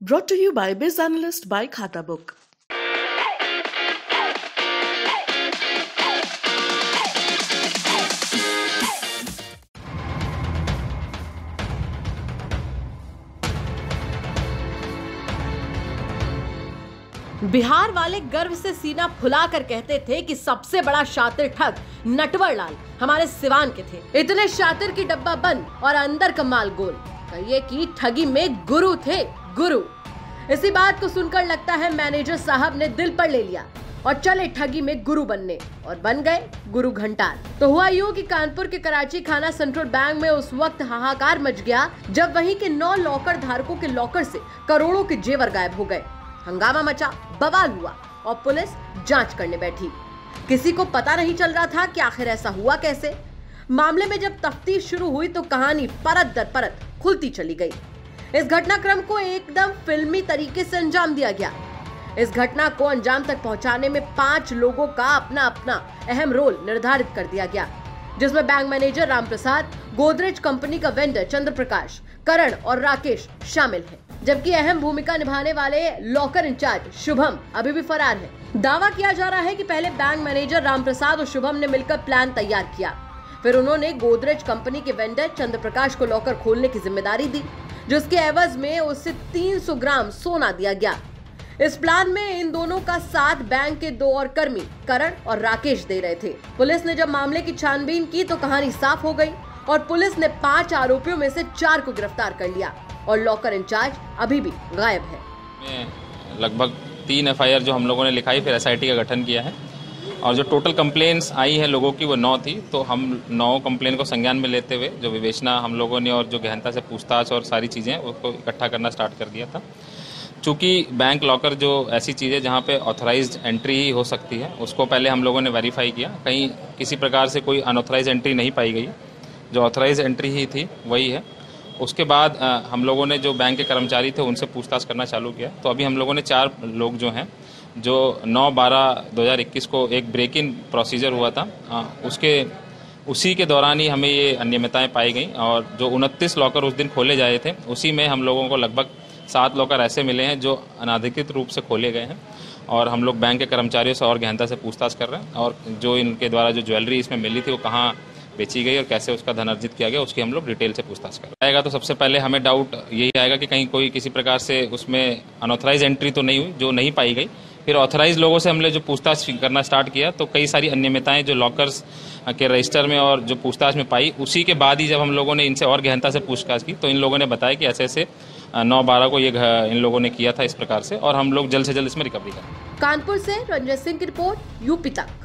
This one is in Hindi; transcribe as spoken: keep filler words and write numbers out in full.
Brought to you by Biz Analyst by Khata Book. Bihar वाले गर्व से सीना फुलाकर कहते थे कि सबसे बड़ा शातिर ठग नटवर लाल हमारे सिवान के थे। इतने शातिर की डब्बा बंद और अंदर का माल गोल। कहिए कि ठगी में गुरु थे, गुरु। इसी बात को सुनकर लगता है मैनेजर साहब ने दिल पर ले लिया और चले ठगी में गुरु बनने, और बन गए गुरु घंटाल। तो हुआ यूं कि कानपुर के कराची खाना सेंट्रल बैंक में उस वक्त हाहाकार मच गया जब वहीं के नौ लॉकर धारकों के लॉकर से करोड़ों के जेवर गायब हो गए। हंगामा मचा, बवाल हुआ और पुलिस जांच करने बैठी। किसी को पता नहीं चल रहा था कि आखिर ऐसा हुआ कैसे। मामले में जब तफ्तीश शुरू हुई तो कहानी परत दर परत खुलती चली गई। इस घटनाक्रम को एकदम फिल्मी तरीके से अंजाम दिया गया। इस घटना को अंजाम तक पहुंचाने में पांच लोगों का अपना अपना अहम रोल निर्धारित कर दिया गया, जिसमें bank manager Ram Prasad, Godrej company का वेंडर चंद्र प्रकाश, करण और राकेश शामिल हैं। जबकि अहम भूमिका निभाने वाले लॉकर इंचार्ज शुभम अभी भी फरार है। दावा किया जा रहा है कि पहले बैंक मैनेजर राम प्रसाद और शुभम ने मिलकर प्लान तैयार किया, फिर उन्होंने गोदरेज कंपनी के वेंडर चंद्र प्रकाश को लॉकर खोलने की जिम्मेदारी दी, जिसके एवज में उससे तीन सौ ग्राम सोना दिया गया। इस प्लान में इन दोनों का साथ बैंक के दो और कर्मी करण और राकेश दे रहे थे। पुलिस ने जब मामले की छानबीन की तो कहानी साफ हो गई और पुलिस ने पांच आरोपियों में से चार को गिरफ्तार कर लिया और लॉकर इंचार्ज अभी भी गायब है। लगभग तीन एफ आई आर जो हम लोगों ने लिखाई, फिर एस आई टी का गठन किया है और जो टोटल कंप्लेंट्स आई है लोगों की वो नौ थी। तो हम नौ कंप्लेन को संज्ञान में लेते हुए जो विवेचना हम लोगों ने और जो गहनता से पूछताछ और सारी चीज़ें उसको इकट्ठा करना स्टार्ट कर दिया था। चूँकि बैंक लॉकर जो ऐसी चीज़ है जहाँ पे ऑथराइज्ड एंट्री ही हो सकती है, उसको पहले हम लोगों ने वेरीफाई किया। कहीं किसी प्रकार से कोई अनऑथराइज एंट्री नहीं पाई गई, जो ऑथराइज एंट्री ही थी वही है। उसके बाद आ, हम लोगों ने जो बैंक के कर्मचारी थे उनसे पूछताछ करना चालू किया। तो अभी हम लोगों ने चार लोग जो हैं, जो नौ बारह दो हज़ार इक्कीस को एक ब्रेक इन प्रोसीजर हुआ था, आ, उसके उसी के दौरान ही हमें ये अनियमितताएं पाई गई। और जो उनतीस लॉकर उस दिन खोले जाए थे, उसी में हम लोगों को लगभग सात लॉकर ऐसे मिले हैं जो अनाधिकृत रूप से खोले गए हैं। और हम लोग बैंक के कर्मचारियों से और गहनता से पूछताछ कर रहे हैं और जो इनके द्वारा जो ज्वेलरी इसमें मिली थी वो कहाँ बेची गई और कैसे उसका धन अर्जित किया गया, उसकी हम लोग डिटेल से पूछताछ कर रहे हैं। तो सबसे पहले हमें डाउट यही आएगा कि कहीं कोई किसी प्रकार से उसमें अनऑथराइज एंट्री तो नहीं हुई, जो नहीं पाई गई। फिर ऑथराइज लोगों से हमने जो पूछताछ करना स्टार्ट किया तो कई सारी अनियमितताएं जो लॉकर्स के रजिस्टर में और जो पूछताछ में पाई, उसी के बाद ही जब हम लोगों ने इनसे और गहनता से पूछताछ की तो इन लोगों ने बताया कि ऐसे ऐसे नौ बारह को ये इन लोगों ने किया था इस प्रकार से, और हम लोग जल्द से जल्द इसमें रिकवरी करें। कानपुर से रंजन सिंह की रिपोर्ट, यूपी तक।